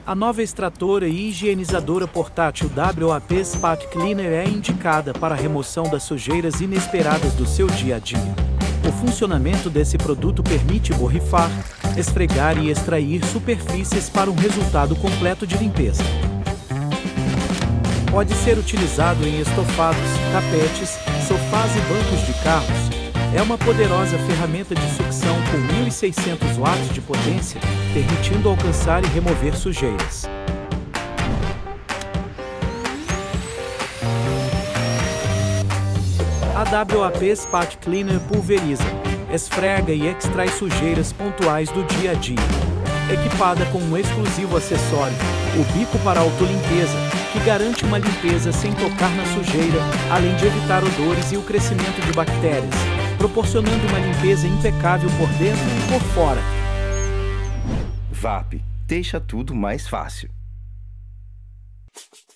A nova extratora e higienizadora portátil WAP Spot Cleaner é indicada para a remoção das sujeiras inesperadas do seu dia a dia. O funcionamento desse produto permite borrifar, esfregar e extrair superfícies para um resultado completo de limpeza. Pode ser utilizado em estofados, tapetes, sofás e bancos de carros. É uma poderosa ferramenta de sucção com 1.600 watts de potência, permitindo alcançar e remover sujeiras. A WAP Spot Cleaner pulveriza, esfrega e extrai sujeiras pontuais do dia a dia. Equipada com um exclusivo acessório, o bico para autolimpeza, que garante uma limpeza sem tocar na sujeira, além de evitar odores e o crescimento de bactérias, proporcionando uma limpeza impecável por dentro e por fora. WAP, deixa tudo mais fácil.